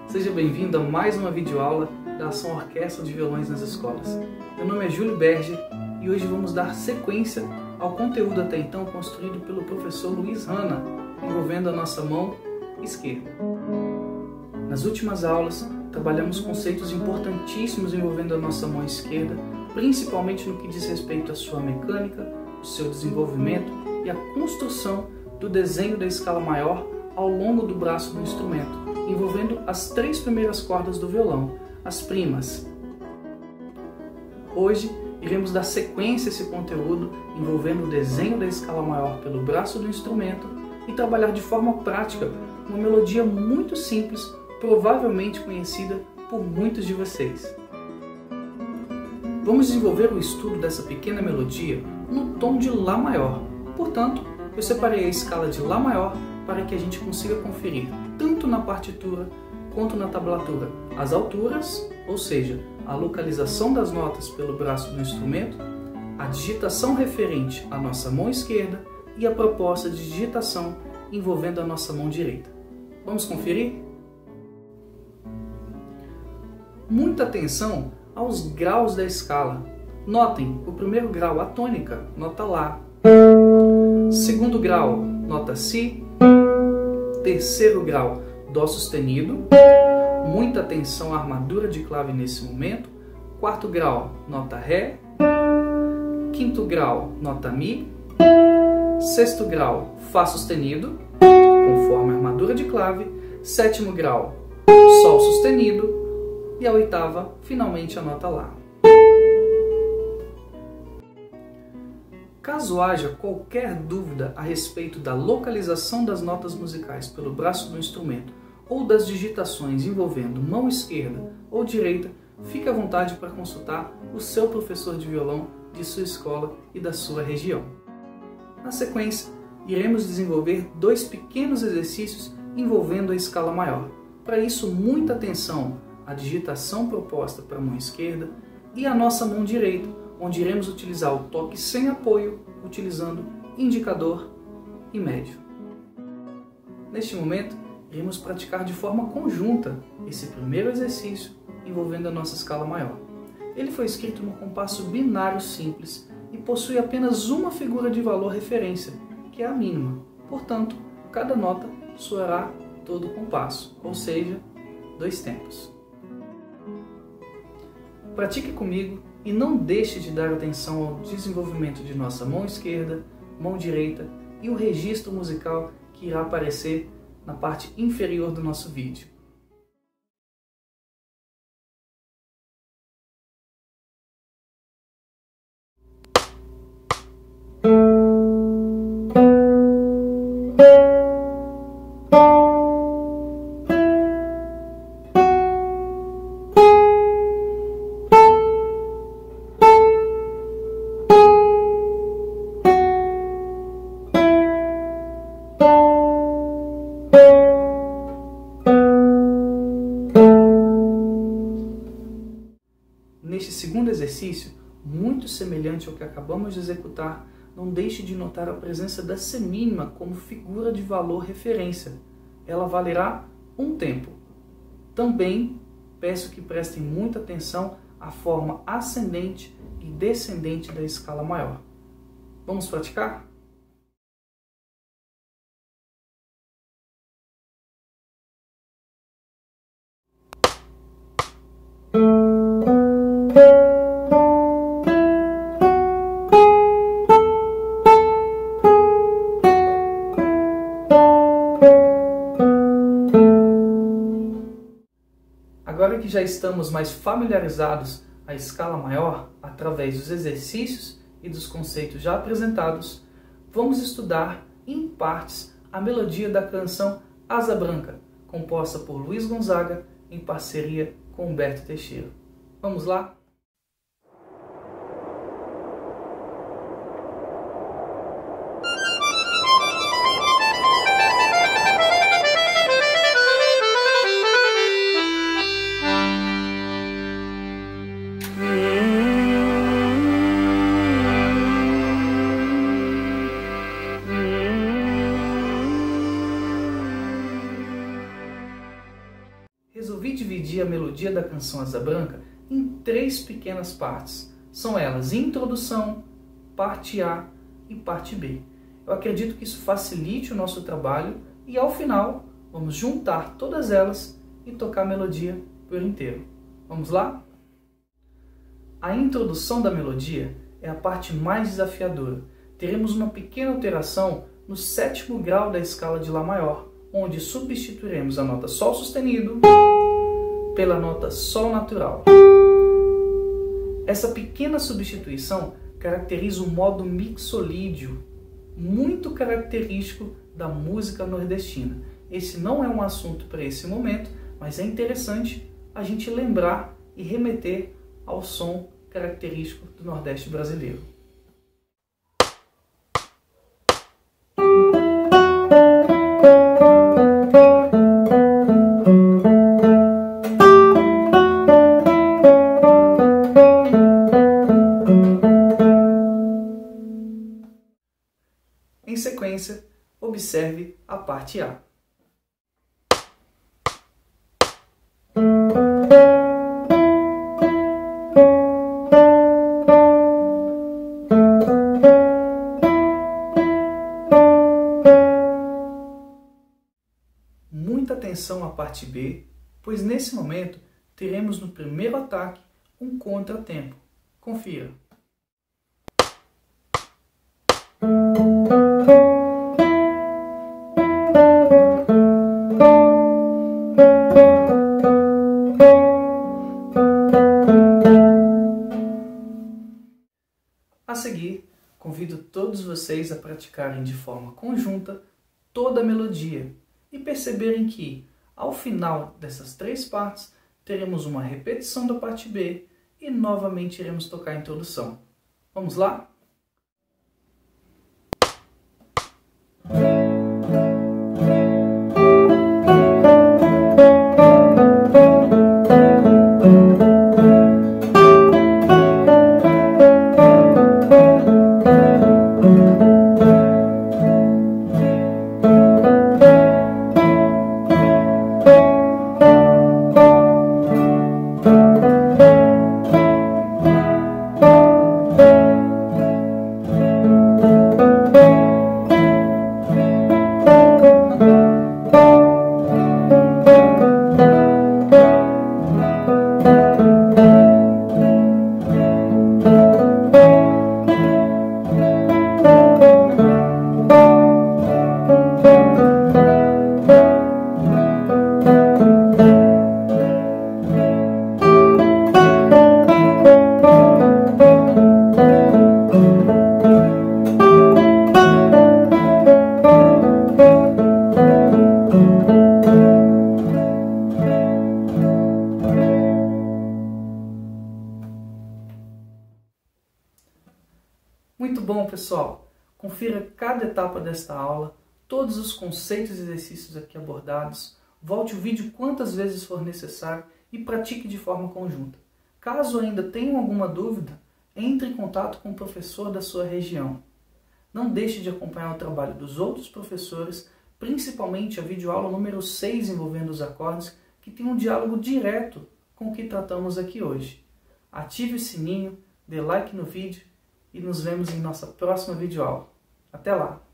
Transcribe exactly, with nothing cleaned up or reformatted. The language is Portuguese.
Seja bem-vindo a mais uma videoaula da Ação Orquestra de Violões nas Escolas. Meu nome é Júlio Berger e hoje vamos dar sequência ao conteúdo até então construído pelo professor Luiz Hanna, envolvendo a nossa mão esquerda. Nas últimas aulas, trabalhamos conceitos importantíssimos envolvendo a nossa mão esquerda, principalmente no que diz respeito à sua mecânica, o seu desenvolvimento e a construção do desenho da escala maior ao longo do braço do instrumento, envolvendo as três primeiras cordas do violão, as primas. Hoje iremos dar sequência a esse conteúdo envolvendo o desenho da escala maior pelo braço do instrumento e trabalhar de forma prática uma melodia muito simples, provavelmente conhecida por muitos de vocês. Vamos desenvolver o estudo dessa pequena melodia no tom de Lá maior. Portanto, eu separei a escala de Lá maior para que a gente consiga conferir, tanto na partitura quanto na tablatura, as alturas, ou seja, a localização das notas pelo braço do instrumento, a digitação referente à nossa mão esquerda e a proposta de digitação envolvendo a nossa mão direita. Vamos conferir? Muita atenção aos graus da escala. Notem, o primeiro grau, a tônica, nota Lá. Segundo grau, nota Si. Terceiro grau, Dó sustenido. Muita atenção à armadura de clave nesse momento. Quarto grau, nota Ré. Quinto grau, nota Mi. Sexto grau, Fá sustenido, conforme a armadura de clave. Sétimo grau, Sol sustenido. E a oitava, finalmente, a nota Lá. Caso haja qualquer dúvida a respeito da localização das notas musicais pelo braço do instrumento ou das digitações envolvendo mão esquerda ou direita, fique à vontade para consultar o seu professor de violão de sua escola e da sua região. Na sequência, iremos desenvolver dois pequenos exercícios envolvendo a escala maior. Para isso, muita atenção à digitação proposta para a mão esquerda e a nossa mão direita, onde iremos utilizar o toque sem apoio, utilizando indicador e médio. Neste momento, iremos praticar de forma conjunta esse primeiro exercício envolvendo a nossa escala maior. Ele foi escrito no compasso binário simples e possui apenas uma figura de valor referência, que é a mínima. Portanto, cada nota soará todo o compasso, ou seja, dois tempos. Pratique comigo e não deixe de dar atenção ao desenvolvimento de nossa mão esquerda, mão direita e o registro musical que irá aparecer na parte inferior do nosso vídeo. Neste segundo exercício, muito semelhante ao que acabamos de executar, não deixe de notar a presença da semínima como figura de valor referência. Ela valerá um tempo. Também peço que prestem muita atenção à forma ascendente e descendente da escala maior. Vamos praticar? Agora que já estamos mais familiarizados à escala maior, através dos exercícios e dos conceitos já apresentados, vamos estudar em partes a melodia da canção Asa Branca, composta por Luiz Gonzaga em parceria com Humberto Teixeira. Vamos lá? Resolvi dividir a melodia da canção Asa Branca em três pequenas partes. São elas Introdução, Parte A e Parte B. Eu acredito que isso facilite o nosso trabalho e ao final vamos juntar todas elas e tocar a melodia por inteiro. Vamos lá? A introdução da melodia é a parte mais desafiadora. Teremos uma pequena alteração no sétimo grau da escala de Lá maior, onde substituiremos a nota Sol sustenido pela nota Sol natural. Essa pequena substituição caracteriza um modo mixolídio muito característico da música nordestina. Esse não é um assunto para esse momento, mas é interessante a gente lembrar e remeter ao som característico do Nordeste brasileiro. Em sequência, observe a parte A. Muita atenção à parte B, pois nesse momento teremos no primeiro ataque um contratempo. Confira. A seguir, convido todos vocês a praticarem de forma conjunta toda a melodia e perceberem que, ao final dessas três partes, teremos uma repetição da parte B e novamente iremos tocar a introdução. Vamos lá? Muito bom, pessoal! Confira cada etapa desta aula, todos os conceitos e exercícios aqui abordados, volte o vídeo quantas vezes for necessário e pratique de forma conjunta. Caso ainda tenham alguma dúvida, entre em contato com o professor da sua região. Não deixe de acompanhar o trabalho dos outros professores, principalmente a videoaula número seis envolvendo os acordes, que tem um diálogo direto com o que tratamos aqui hoje. Ative o sininho, dê like no vídeo e nos vemos em nossa próxima videoaula. Até lá!